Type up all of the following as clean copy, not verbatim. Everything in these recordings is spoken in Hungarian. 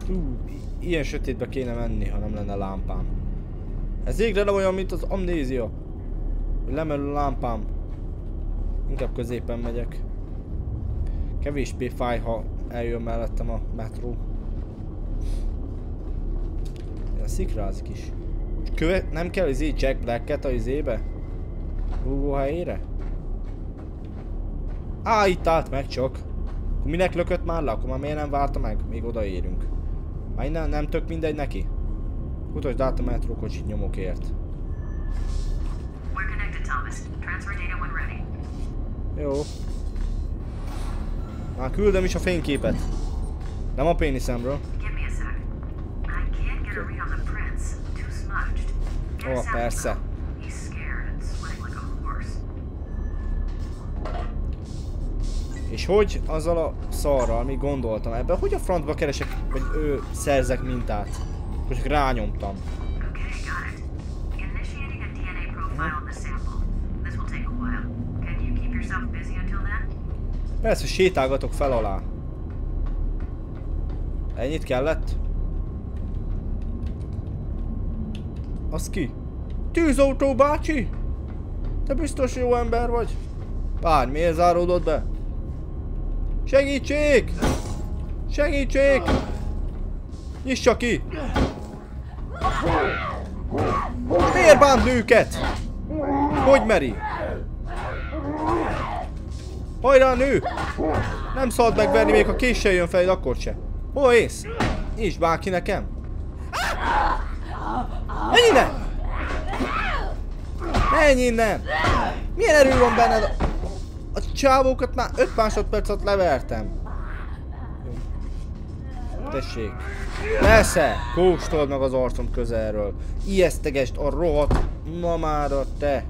Ilyen sötétbe kéne menni, ha nem lenne lámpám. Ez végre nem olyan, mint az amnézia. Lemerül a lámpám. Inkább középen megyek. Kevésbé fáj, ha eljön mellettem a metró. Szikrázik is. Nem kell Jack Black-et a izébe? Búvó helyére? Á, itt állt meg csak. Akkor minek lökött már le? Akkor már miért nem várta meg? Még odaérünk. Már innen nem tök mindegy neki? Utasd át a metrókocsit nyomokért. Jó. Már küldöm is a fényképet. Nem a péniszemről. Ó, persze. És hogy azzal a szarral, amit gondoltam ebben, hogy a francba keresek, vagy szerzek mintát? Hogy csak rányomtam. Persze, sétálgatok fel alá. Ennyit kellett? Az ki? Tűzautó bácsi? Te biztos jó ember vagy? Várj, miért záródott be? Segítség! Segítség! Nyissa csak ki! Miért bánt nőket? Hogy meri? Hajrá, nő! Nem szabad megverni, még ha késsel jön fel, akkor se. Hol ész? Nyisd már ki nekem! Menj innen! Menj innen! Milyen erő van benned? A csávókat már 5 másodpercet levertem. Tessék. Persze! Kóstold meg az arcom közelről. Ijesztegesd a rohadt. Na már a te.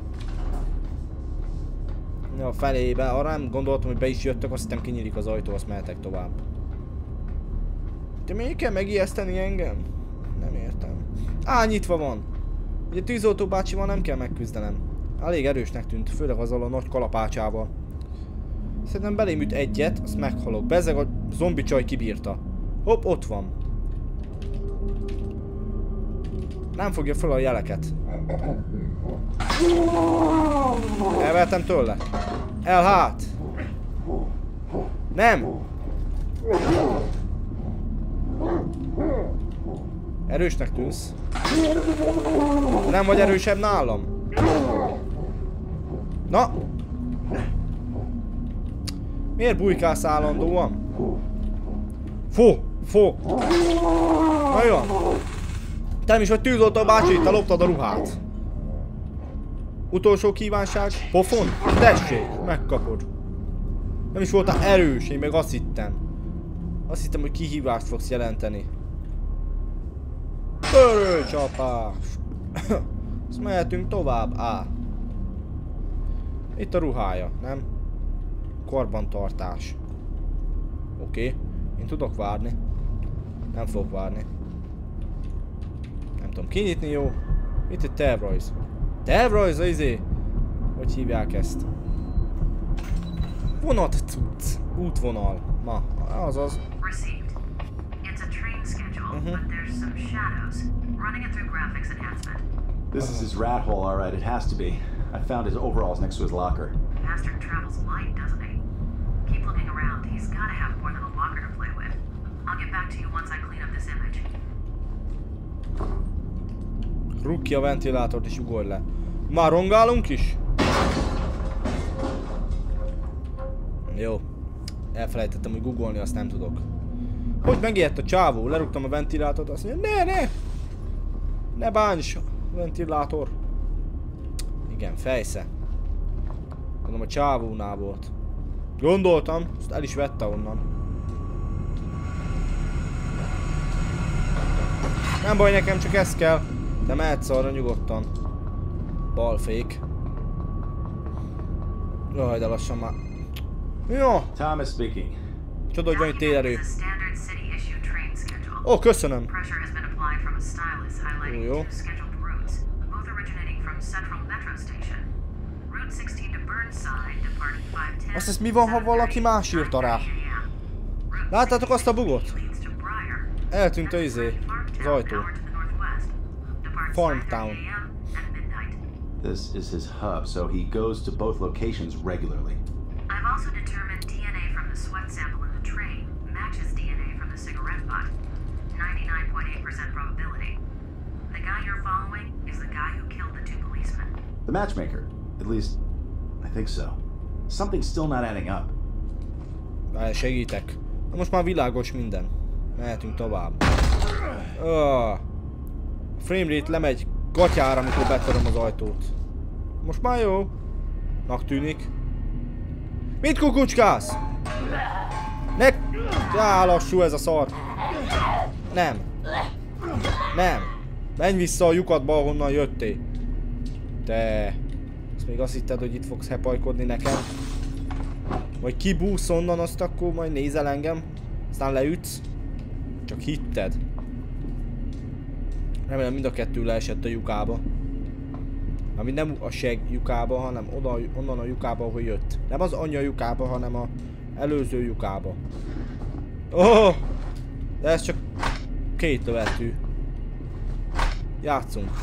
A felébe. Arra nem gondoltam, hogy be is jöttök, azt hittem kinyílik az ajtó, azt mehetek tovább. Te miért kell megijeszteni engem? Nem értem. Á, nyitva van. Ugye tűzoltó bácsival nem kell megküzdenem. Elég erősnek tűnt, főleg azzal a nagy kalapácsával. Szerintem belém üt egyet, azt meghalok. Bezzeg a zombi csaj kibírta. Hopp, ott van. Nem fogja fel a jeleket. Elvertem tőle. El hát! Nem! Erősnek tűnsz. Nem vagy erősebb nálam. Na! Miért bujkálsz állandóan? Fó! Na jó. Te nem is vagy tűzoltó bácsi, te loptad a ruhát. Utolsó kívánság? Pofon? Tessék, megkapod. Nem is voltál erős, én meg azt hittem. Azt hittem, hogy kihívást fogsz jelenteni. Törőcsapás! Azt mehetünk tovább, á. Itt a ruhája, nem? Karbantartás. Oké. Én tudok várni. Nem fogok várni. Nem tudom kinyitni, jó? Itt egy tervrajz. Tervrajz, izé? Hogy hívják ezt? Vonat cucc. Útvonal. Ma, azaz. This is his rat hole, all right. It has to be. I found his overalls next to his locker. Bastard travels light, doesn't he? Keep looking around. He's got to have more than a locker to play with. I'll get back to you once I clean up this image. Rúgj ki a ventilátort és ugorj le. Már rongálunk is? Jó. Elfelejtettem, hogy googolni azt nem tudok. Hogy megijedt a csávó? Lerúgtam a ventilátort, azt mondja, ne! Ne bánts! Ventilátor. Igen, fejsze. Gondolom a csávónál volt. Gondoltam, azt el is vette onnan. Nem baj, nekem csak ez kell. De mehetsz arra nyugodtan. Balfék. Jaj, de lassan már. Jó. Thomas speaking. Csoda, hogy van itt térerő. Ó, köszönöm. Jó. Azt hisz, mi van, ha valaki más írta rá? Láttátok azt a bugot? Eltűnt a izé, az ajtó. Farmtown. This is his hub, so he goes to both locations regularly. I've also determined DNA from the sweat sample in the train matches DNA from the cigarette butt. 99.8% probability. The guy you're following is the guy who killed the two policemen. The matchmaker. At least, I think so. Something's still not adding up. Segítek. Na most már világos minden. Mehetünk tovább. A framerate lemegy gatyára, amikor betöröm az ajtót. Most már jó. Nak tűnik. Mit kukucskálsz? Ne... Já, lassú ez a szar. Nem. Nem. Menj vissza a lyukadba, ahonnan jöttél. Te... Azt még azt hitted, hogy itt fogsz hepajkodni nekem? Vagy kibúsz onnan, azt akkor majd nézel engem. Aztán leütsz. Csak hitted. Remélem mind a kettő leesett a lyukába. Ami nem a seg lyukába, hanem oda, onnan a lyukába, ahol jött. Nem az anya lyukába, hanem a előző lyukába. Oh! De ez csak két lövetű. Játszunk.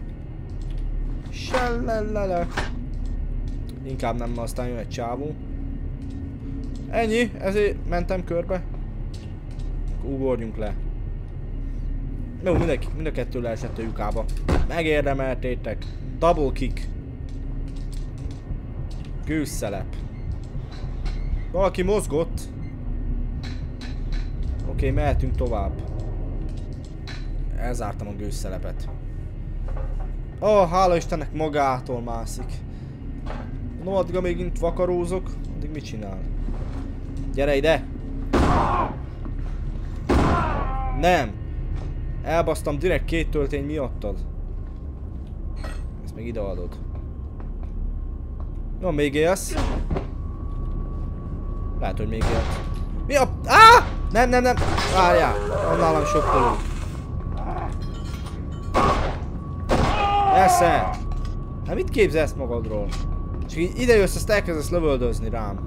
Sellelele. Inkább nem, aztán jön egy csávó. Ennyi, ezért mentem körbe. Ugorjunk le. Jó, mind a kettő leesett a lyukába. Megérdemeltétek. Double kick. Gőzszelep. Valaki mozgott. Oké, mehetünk tovább. Elzártam a gőzszelepet. Ó, hála Istennek, magától mászik. No, addig amíg itt vakarózok, addig mit csinál? Gyere ide! Nem! Elbasztam direkt két töltény miattad. Ezt még ide adod. Jó, még élsz? Lehet, hogy még élsz. Mi a... Áh! Nem, nem, nem! Várjál! Van nálam sokkoló. Esze! Hát mit képzelsz magadról? Csak így ide jössz, azt elkezdesz lövöldözni rám.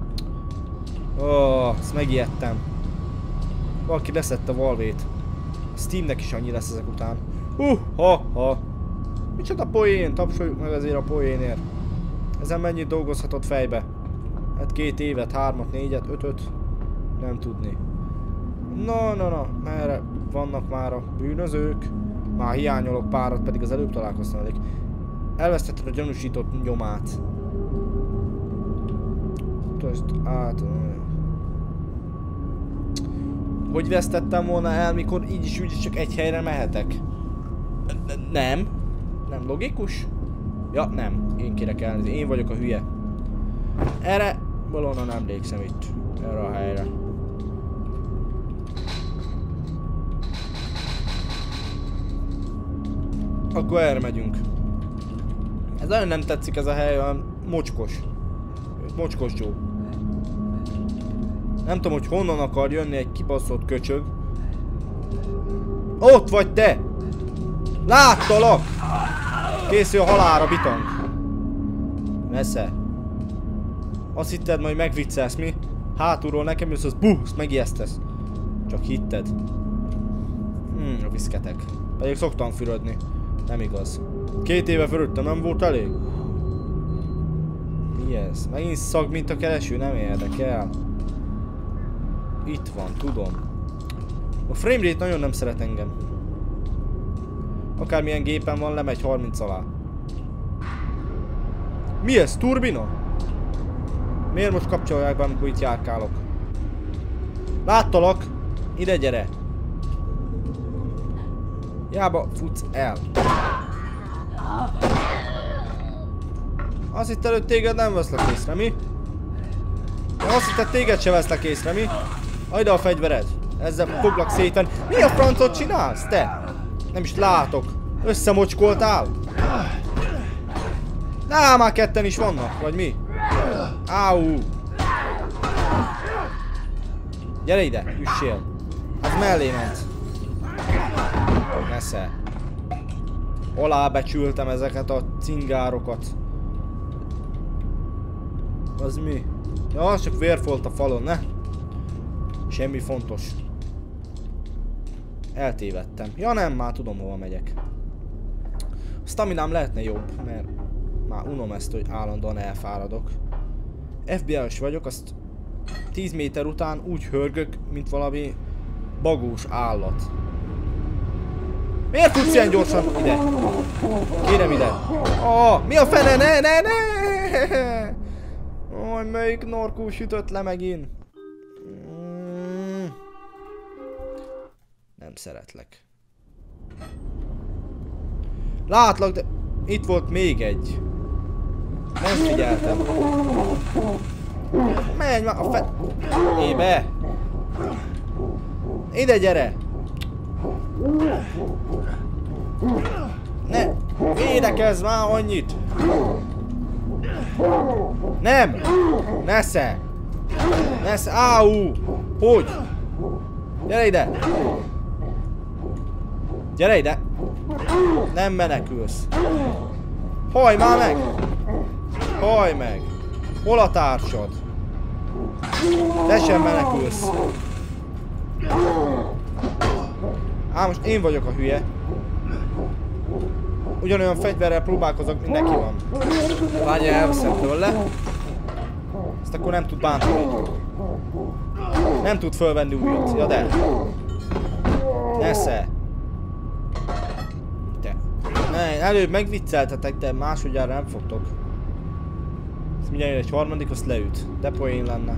Ó, ezt megijedtem. Valaki leszette a Valvét. Steamnek is annyi lesz ezek után. Ha. Micsoda poén, tapsoljuk meg azért a poénért. Ezen mennyit dolgozhatott fejbe? Hát 2 évet, 3-at, 4-et, 5-öt. Nem tudni. Na, merre vannak már a bűnözők? Már hiányolok párat, pedig az előbb találkoztam velük. Elvesztetted a gyanúsított nyomát. Utasd át... Hogy vesztettem volna el, mikor így is úgy is csak egy helyre mehetek? Nem. Nem logikus? Ja, nem. Én kérek elnézni. Én vagyok a hülye. Erre valóban emlékszem itt. Erre a helyre. Akkor erre megyünk. Ez nagyon nem tetszik ez a hely, olyan mocskos. Mocskos Joe. Nem tudom, hogy honnan akar jönni egy kibaszott köcsög. Ott vagy te! Láttalak! Készül a halálra, bitang. Nesze. Azt hitted, majd megviccelsz, mi? Hátulról nekem jössz, az busz, megijesztesz. Csak hitted. A viszketek. Pedig szoktam fürödni. Nem igaz. 2 éve fürödtem, nem volt elég? Mi ez? Megint szag, mint a kereső, nem érdekel. Itt van, tudom. A framerate nagyon nem szeret engem. Akármilyen gépen van, lemegy 30 alá. Mi ez? Turbina? Miért most kapcsolják be, amikor itt járkálok? Láttalak! Ide gyere! Jába futsz el. Azt hitted, hogy téged nem veszlek észre, mi? Azt hitted, téged se veszlek észre, mi? Add a fegyvered! Ezzel foglak szépen. Mi a francot csinálsz, te? Nem is látok. Összemocskoltál? Na, már ketten is vannak, vagy mi? Áú! Gyere ide, üssél. Az mellé ment. Nesze. Alábecsültem ezeket a cingárokat. Az mi? Ja, az csak vérfolt a falon, ne? Semmi fontos. Eltévedtem. Ja nem, már tudom hova megyek. A staminám lehetne jobb, mert már unom ezt, hogy állandóan elfáradok. FBI-os vagyok, azt 10 méter után úgy hörgök, mint valami bagós állat. Miért futsz ilyen gyorsan ide? Kérem ide. Oh, mi a fene? Ne! Oj, melyik norkú sütött le megint? Nem szeretlek. Látlak, de itt volt még egy. Nem figyeltem. Menj már a Ébe! Ide gyere! Ne! Védekezz már annyit! Nem! Nesze! Nesze! Áú! Hogy? Gyere ide! Gyere ide! Nem menekülsz! Hajj már meg! Hajj meg! Hol a társad? Te sem menekülsz! Á, most én vagyok a hülye. Ugyanolyan fegyverrel próbálkozok, mint neki van. Várjál, elveszem tőle. Ezt akkor nem tud bántani. Nem tud fölvenni újat. Ja de. Nesze. Te. Ne, előbb megvicceltetek, de másodjára nem fogtok. Ezt mindjárt egy harmadik, azt leüt. De poén lenne.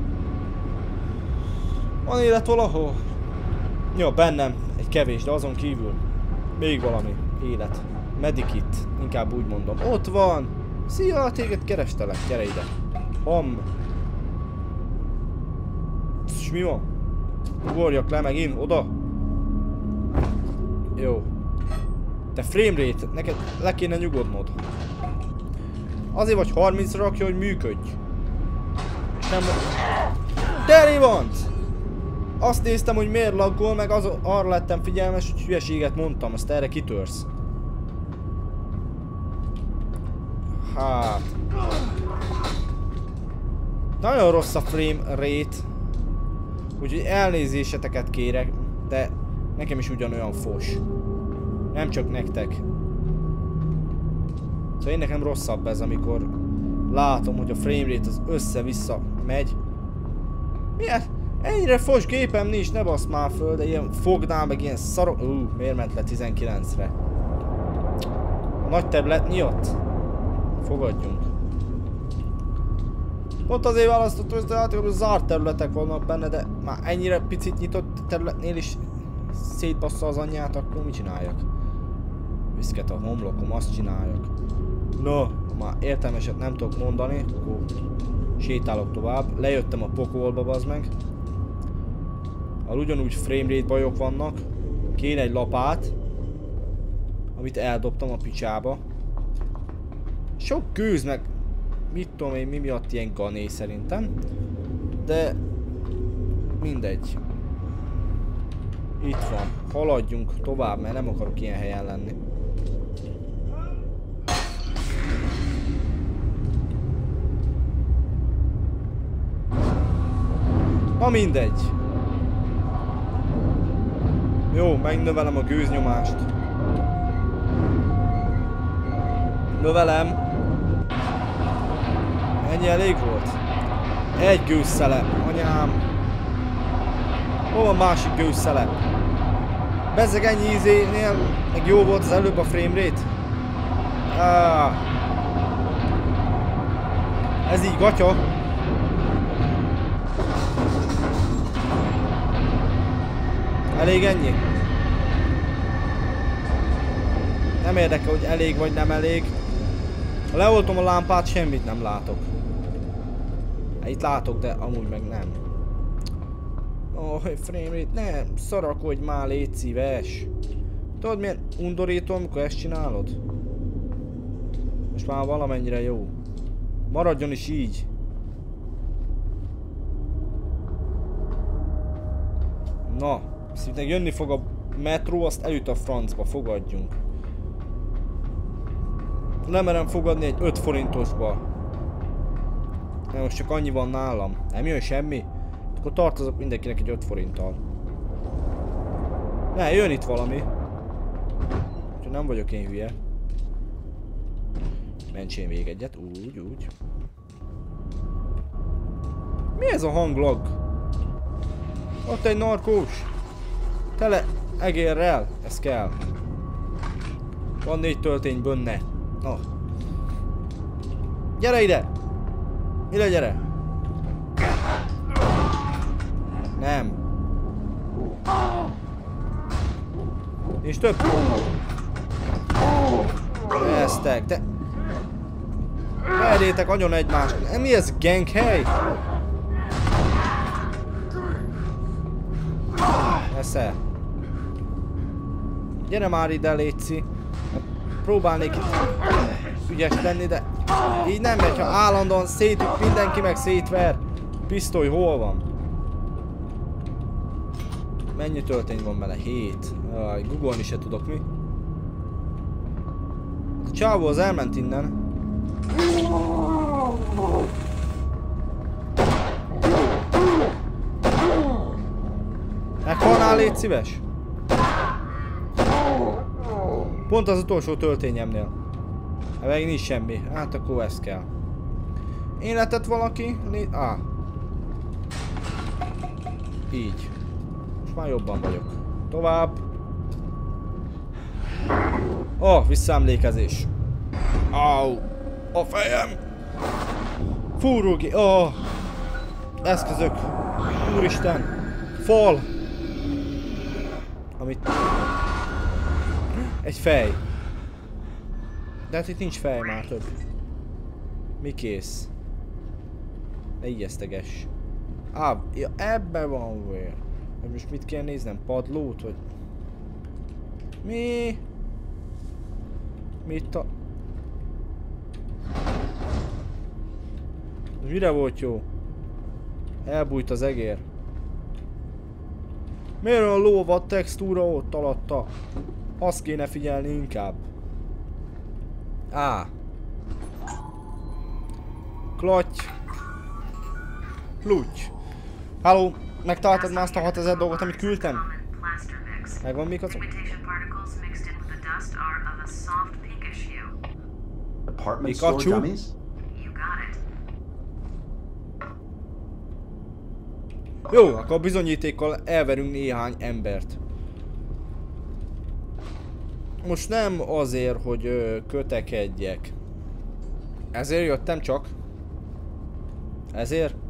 Van élet valahol? Jó, bennem. Egy kevés, de azon kívül. Még valami. Élet. Medikit. Inkább úgy mondom. Ott van! Szia, téged kerestelek. Gyere ide. Ham. És mi van? Ugorjak le megint oda. Jó. Te framerate, neked le kéne nyugodnod. Azért vagy 30-ra rakja, hogy működj. És nem... Terry van! Azt néztem, hogy miért laggol, meg arra lettem figyelmes, hogy hülyeséget mondtam, azt erre kitörsz. Hát... Nagyon rossz a frame rate. Úgyhogy elnézéseteket kérek, de nekem is ugyanolyan fos. Nem csak nektek. Szóval én nekem rosszabb ez, amikor látom, hogy a framerate az össze-vissza megy. Miért? Ennyire fos gépem nincs, ne basz már föl, de ilyen fognál, meg ilyen szarok... miért ment le 19-re? A nagy terület miatt? Fogadjunk. Pont azért választottam, hogy zárt területek vannak benne, de már ennyire picit nyitott területnél is szétbassza az anyját, akkor mit csináljak? Viszket a homlokom, azt csináljak. No, már értelmeset nem tudok mondani, akkor sétálok tovább. Lejöttem a pokolba, bazd meg. Ugyanúgy framerate bajok vannak. Kéne egy lapát, amit eldobtam a picsába. Sok gőz, meg mit tudom én, mi miatt ilyen gané szerintem. De mindegy. Itt van. Haladjunk tovább, mert nem akarok ilyen helyen lenni. Na mindegy. Jó, megnövelem a gőznyomást. Növelem. Ennyi elég volt? Egy gőzszelep, anyám. Hol van másik gőzszelep? Bezzeg ennyi ízénél, meg jó volt az előbb a framerate? Ez így gatya. Elég ennyi? Nem érdekel, hogy elég vagy nem elég. Ha leoltom a lámpát, semmit nem látok. Hát itt látok, de amúgy meg nem. Framerate, nem, szarakodj már, légy szíves. Tudod milyen undorító, amikor ezt csinálod? Most már valamennyire jó. Maradjon is így. Na, szintén jönni fog a metró, azt elüt a francba, fogadjunk. Nem merem fogadni egy 5 forintosba. Nem, most csak annyi van nálam. Nem jön semmi? Akkor tartozok mindenkinek egy 5 forinttal. Ne, jön itt valami. Úgyhogy nem vagyok én hülye. Mentsén még egyet. Úgy. Mi ez a hanglag? Ott egy narkós. Tele egérrel. Ez kell. Van 4 töltény benne. Na. Gyere ide! Ide gyere! Nem. És több. Eztek, te... Verjétek agyon egymást. Mi ez, ganghely? Esze. Gyere már ide, létszi. Próbálnék itt ügyes lenni, de így nem megy, ha állandóan szétüt, mindenki meg szétver. Pisztoly hol van? Mennyi töltény van benne? 7. Googolni se tudok, mi? A csávó az elment innen. Meghalnál, légy szíves? Pont az utolsó töltényemnél. Meg nincs semmi. Hát akkor ez kell. Életet valaki? Így. Most már jobban vagyok. Tovább. Visszaemlékezés. Au! A fejem! Fúrógi! Eszközök! Úristen! Fal! Amit... Egy fej. De hát itt nincs fej már több. Mi kész? Ne ijeszteges. Ja, ebben van vér. Most mit kell néznem? Padlót? Vagy... Mi? Mit a... Mire volt jó? Elbújt az egér. Miért a lóvad textúra ott alatta? Azt kéne figyelni inkább. Klotty. Klutty. Halló, megtaláltad már azt a 6000 dolgot, amit küldtem? Megvan még azok? Pikachu? Jó, akkor bizonyítékkal elverünk néhány embert. Most nem azért, hogy kötekedjek. Ezért jöttem csak. Ezért?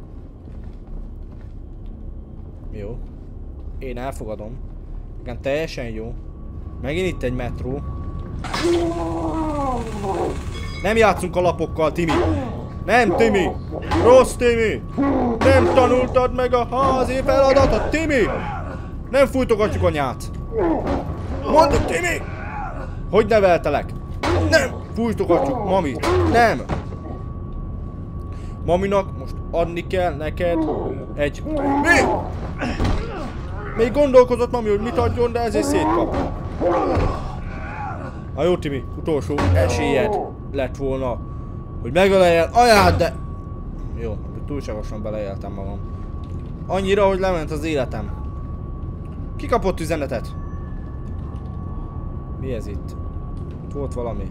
Jó. Én elfogadom. Igen, teljesen jó. Megint itt egy metró. Nem játszunk a lapokkal, Timi. Nem, Timi. Rossz, Timi. Nem tanultad meg a házi feladatot, Timi. Nem fújtogatjuk anyát. Mondd, Timi. Hogy neveltelek? Nem fújtogatjuk mamit. Nem. Maminak most adni kell neked egy... Mi? Még gondolkozott mami, hogy mit adjon, de ezért szétkap. Na jó, Timi, utolsó esélyed lett volna, hogy megöleljél anyád, de... Jó, túlságosan beleéltem magam. Annyira, hogy lement az életem. Ki kapott üzenetet? Mi ez itt? Itt volt valami.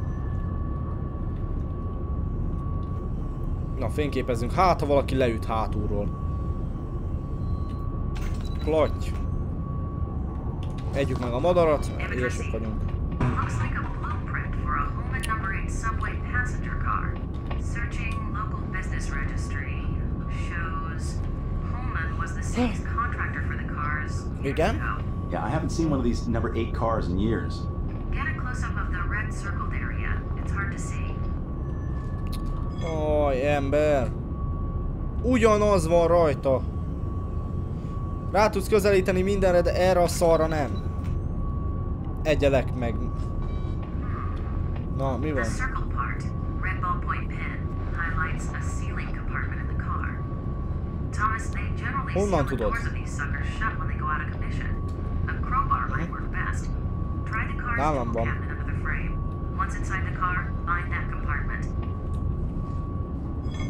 Na, fényképezzünk. Hát, ha valaki leüt hátulról. Klotty. Együk meg a madarat, érsek vagyunk. Igen? Yeah, I haven't seen one of these number 8 cars in years. Get a close-up of the red circled area. It's hard to see. Ember. Ugyanaz van rajta. Rá tudsz közelíteni mindenre, de erre a szarra nem. Egyelek meg. Na, mi van? Honnan tudod? Nálam van.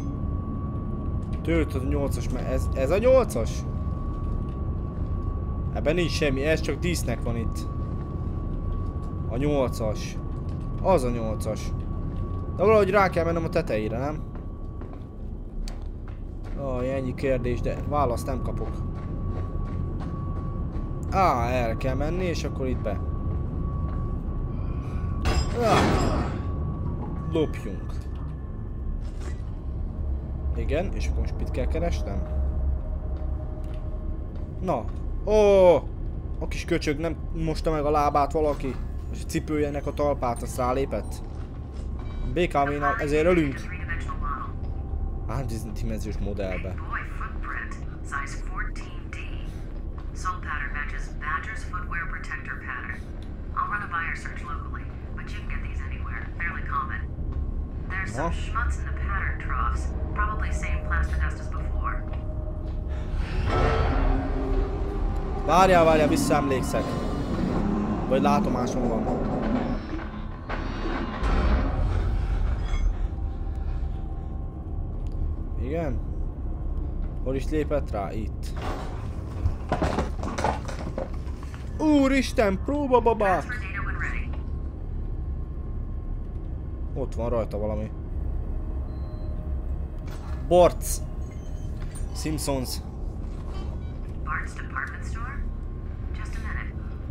Töltöd a 8-as, mert ez a 8-as? Ebben nincs semmi, ez csak dísznek van itt. A 8-as. Az a 8-as. De valahogy rá kell mennem a tetejére, nem? Ennyi kérdés, de választ nem kapok. Erre kell menni, és akkor itt be. Lopjunk. Igen, és akkor most mit kell keresnem? Na. A kis köcsög nem mosta meg a lábát valaki, és a cipőjének a talpát, azt rálépett. BKV-nál ezért ölünk. Háromdimenziós modellbe. Soul pattern matches Badger's footwear protector pattern. I'll run a buyer search locally, but you can get these anywhere. Fairly common. There's some schmutz in the pattern troughs. Probably same plaster dust as before. Várjál, visszaemlékszek. Vagy látomásom van. Igen? Hol is lépett rá? Itt. Úristen, próbababák! Ott van rajta valami. Bart's Simpsons. Bart's department store? Just a minute.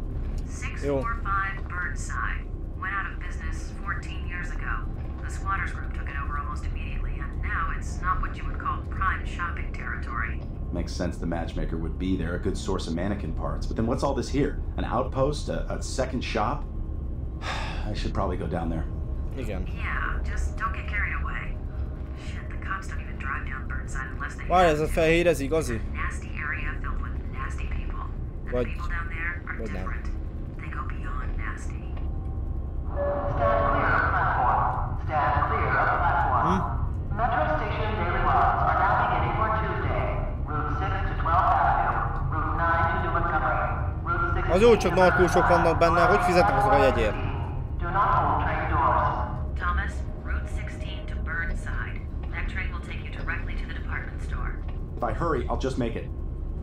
645 Burnside. Went out of business 14 years ago. The squatters group took it over almost immediately, and now it's not what you would call prime shopping territory. Makes sense the matchmaker would be there, a good source of mannequin parts. But then what's all this here? An outpost? A second shop? I should probably go down there. Igen. Yeah, just don't get carried away. Shit, the cops don't even drive down Burnside unless they Várj, ez a fehér, ez igazi? nasty area filled with nasty people. And the people down there are different. They go beyond nasty. Stand clear of the platform. Stand clear of the platform. Metro Station daily runs are now beginning for Tuesday. Route 6 to 12th Avenue. Route 9 to New Montgomery. Route 6 Az jó, csak narkósok vannak benne, hogy fizetnek azok a jegyért? Do not hold train doors. Thomas, Route 16 to Burnside. That train will take you directly to the department store. If I hurry, I'll just make it.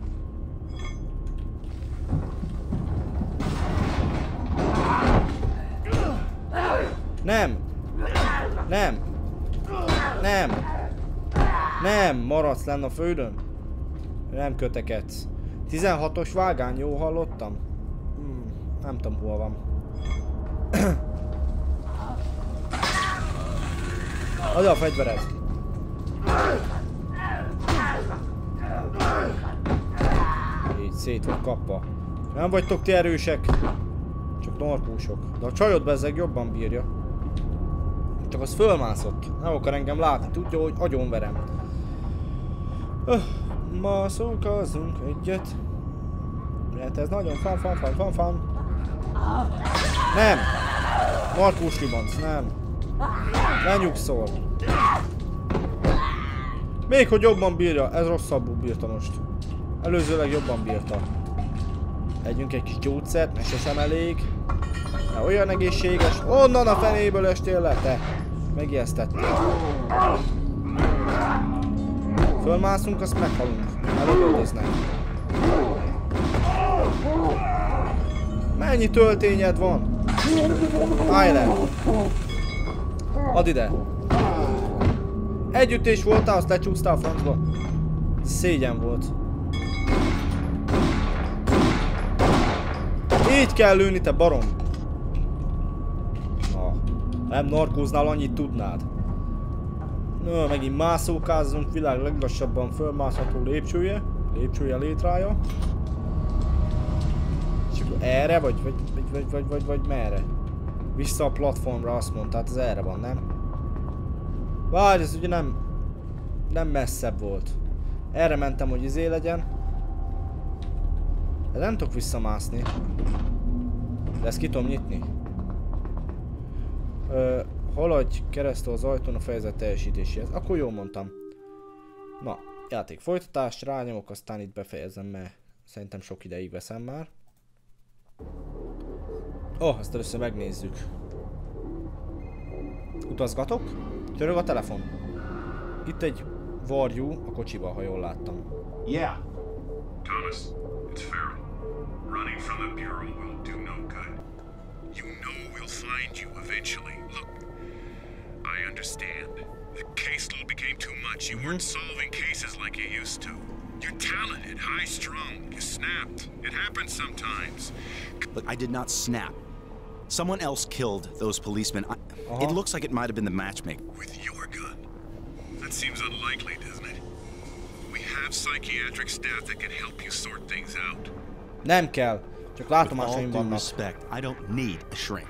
Nem! Nem! Nem! Nem! Maradsz lenn a földön? Nem kötekedsz. 16-os vágány, jó hallottam? Nem tudom, hol van. Adj a fegyvered! Így szét vagy kapva. Nem vagytok ti erősek, csak narkósok. De a csajod bezzeg jobban bírja. Csak az fölmászott. Nem akar engem látni, tudja, hogy agyonverem. Ma szókazzunk egyet. Mert ez nagyon fan. Nem! Narkós libanc, nem. Lenyugszol. Még hogy jobban bírja, ez rosszabbul bírta most. Előzőleg jobban bírta. Együnk egy kis gyógyszert, mert sosem elég. De olyan egészséges, onnan a fenéből estél le, te! Megijesztettél. Fölmászunk, azt meghalunk. Előböldöznek. Mennyi töltényed van? Állj le! Add ide! Együttés voltál, azt lecsúsztál a francba. Szégyen volt. Így kell lőni, te barom! Na, nem narkóznál, annyit tudnád. Na, megint mászókázzunk, világ leglassabban fölmászható lépcsője. Lépcsője létrája. És akkor erre, vagy merre? Vissza a platformra, azt mondta, hát ez erre van, nem? Várj, ez ugye nem messzebb volt. Erre mentem, hogy izé legyen. De nem tudok visszamászni. De ezt ki tudom nyitni. Haladj keresztül az ajtón a fejezet teljesítéséhez. Akkor jól mondtam. Na, játék folytatás, rányomok, aztán itt befejezem, mert szerintem sok ideig veszem már. Azt először megnézzük. Utazgatok? Csörög a telefon. Itt egy varjú a kocsiba, ha jól láttam. Yeah. Thomas, it's Farrell. Running from the Bureau will do no good. You know we'll find you eventually. Look, I understand. The caseload became too much. You weren't solving cases like you used to. You're talented, high-strung. You snapped. It happens sometimes. Look, I did not snap. Someone else killed those policemen. It looks like it might have been the matchmaker. With your gun? That seems unlikely, doesn't it? We have psychiatric staff that can help you sort things out. Nem kell. Csak With all látomásaim due vannak. respect, I don't need a shrink.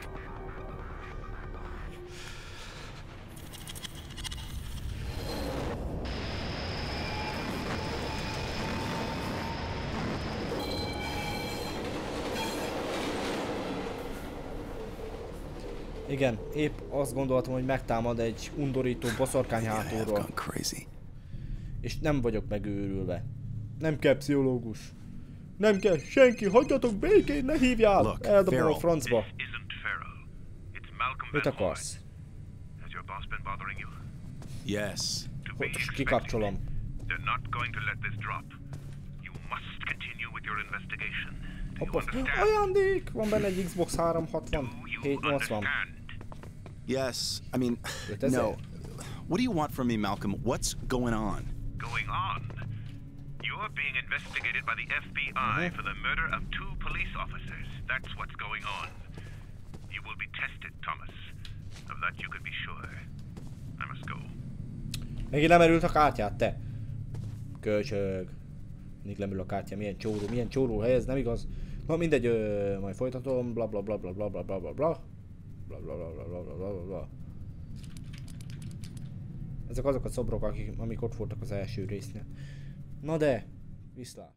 Igen, épp azt gondoltam, hogy megtámad egy undorító boszorkány I have hátulról. gone crazy. És nem vagyok megőrülve. Nem kell pszichológus. Nem kell senki, hagyjatok békén, ne hívjál! Look, Eldobom a Farrell. francba. This isn't Farrell. It's Malcolm Mit Van akarsz? Horn. Has your boss been bothering you? Yes. To be Most expected. kikapcsolom. They're not going to let this drop. You must continue with your investigation. Do you Hoppa. understand? Ajándék! Van benne egy Xbox Do 360, you 780. understand? Yes. I mean, It is no. it. What do you want from me, Malcolm? What's going on? Going on? You're being investigated by the FBI for the murder of 2 police officers. That's what's going on. You will be tested, Thomas. Of that you could be sure. I must go. Megint lemerült a kártyát, te! Köcsög. Mindig lemül a kártya, milyen csóró hely, ez nem igaz. Na mindegy, majd folytatom, bla bla bla bla bla bla bla bla bla. Bla bla bla bla bla bla bla bla. Ezek azok a szobrok, amik ott voltak az első résznél. Na de, viszlát.